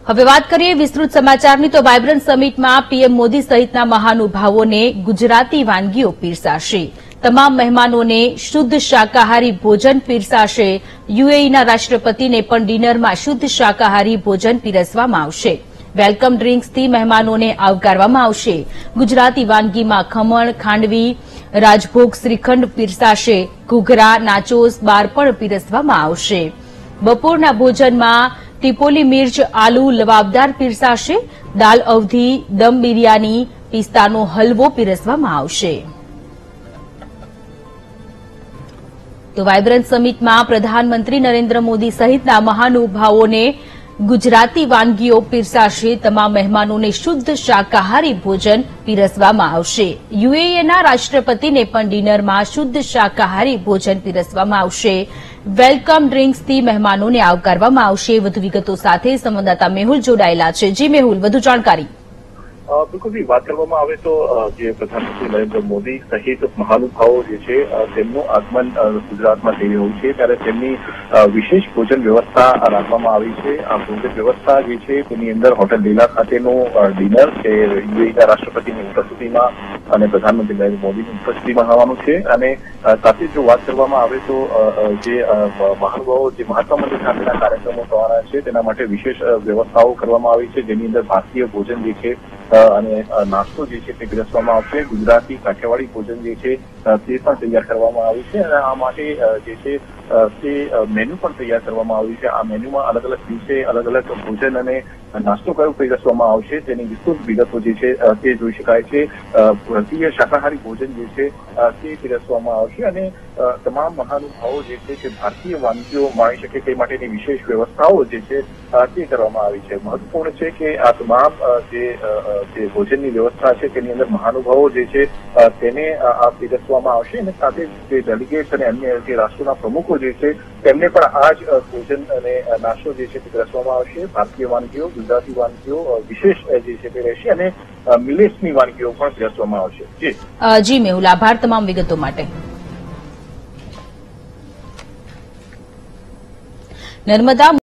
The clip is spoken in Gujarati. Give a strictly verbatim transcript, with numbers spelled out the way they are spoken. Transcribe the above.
હવે વાત કરીએ વિસ્તૃત સમાચારની તો વાયબ્રન્ટ સમિટમાં પીએમ મોદી સહિતના મહાનુભાવોને ગુજરાતી વાનગીઓ પીરસાશે। તમામ મહેમાનોને શુદ્ધ શાકાહારી ભોજન પીરસાશે। યુએઈના રાષ્ટ્રપતિને પણ ડિનરમાં શુદ્ધ શાકાહારી ભોજન પીરસવામાં આવશે। વેલકમ ડ્રિંક્સથી મહેમાનોને આવકારવામાં આવશે। ગુજરાતી વાનગીમાં ખમણ, ખાંડવી, રાજભોગ, શ્રીખંડ પીરસાશે। ઘૂઘરા, નાચોસ, બાર પણ પીરસવામાં આવશે। બપોરના ભોજનમાં ટીપોલી મિર્ચ, આલુ લવાબદાર પીરસાશે। દાલ અવધી, દમ બિરયાની, પિસ્તાનો હલવો પીરસવામાં આવશે। તો વાયબ્રન્ટ સમિટમાં પ્રધાનમંત્રી નરેન્દ્ર મોદી સહિતના મહાનુભાવોને ગુજરાતી વાનગીઓ પીરસાશે। તમામ મહેમાનોને શુદ્ધ શાકાહારી ભોજન પીરસવામાં આવશે। યુએઈના રાષ્ટ્રપતિને પણ ડિનરમાં શુદ્ધ શાકાહારી ભોજન પીરસવામાં આવશે। વેલકમ ડ્રિંક્સથી મહેમાનોને આવકારવામાં આવશે। વધુ વિગતો સાથે સંવાદદાતા મેહુલ જોડાયેલા છે। જી મેહુલ, વધુ જાણકારી। બિલકુલ વાત કરવામાં આવે તો જે પ્રધાનમંત્રી નરેન્દ્ર મોદી સહિત મહાનુભાવો જે છે તેમનું આગમન ગુજરાતમાં થઈ રહ્યું છે ત્યારે તેમની વિશેષ ભોજન વ્યવસ્થા રાખવામાં આવી છે। આ ભોજન વ્યવસ્થા જે છે તેની અંદર હોટેલ લીલા ખાતેનું ડિનર છે યુએઈના રાષ્ટ્રપતિની ઉપસ્થિતિમાં અને પ્રધાનમંત્રી નરેન્દ્ર મોદીની ઉપસ્થિતિમાં થવાનું છે। અને સાથે જો વાત કરવામાં આવે તો જે મહાનુભાવો જે મહાત્મા મંદિર ખાતેના કાર્યક્રમો થવાના છે તેના માટે વિશેષ વ્યવસ્થાઓ કરવામાં આવી છે જેની અંદર ભારતીય ભોજન જે છે અને નાસ્તો જે છે તે પીરસવામાં આવશે। ગુજરાતી કાઠિયાવાડી ભોજન જે છે તે પણ તૈયાર કરવામાં આવ્યું છે અને આ માટે જે છે તે મેન્યુ પણ તૈયાર કરવામાં આવ્યું છે। આ મેન્યુમાં અલગ અલગ દિવસે અલગ અલગ ભોજન અને નાસ્તો કયો પીરસવામાં આવશે તેની વિસ્તૃત વિગતો જે છે તે જોઈ શકાય છે। ભારતીય શાકાહારી ભોજન જે છે તે પીરસવામાં આવશે અને તમામ મહાનુભાવો જે છે કે ભારતીય વાનગીઓ માણી શકે તે માટેની વિશેષ વ્યવસ્થાઓ જે છે તે કરવામાં આવી છે। મહત્વપૂર્ણ છે કે આ તમામ જે જે ભોજનની વ્યવસ્થા છે તેની અંદર મહાનુભાવો જે છે તેને આ પીરસવામાં આવશે અને સાથે જે ડેલિગેટ્સ અને અન્ય જે રાષ્ટ્રોના પ્રમુખો જે છે તેમને પણ આ જ ભોજન અને નાસ્તો જે છે તે પીરસવામાં આવશે। ભારતીય વાનગીઓ, ગુજરાતી વાનગીઓ વિશેષ જે છે તે રહેશે અને મિલેટ્સની વાનગીઓ પણ પીરસવામાં આવશે। જી જી મેહુલ, આભાર તમામ વિગતો માટે। નર્મદા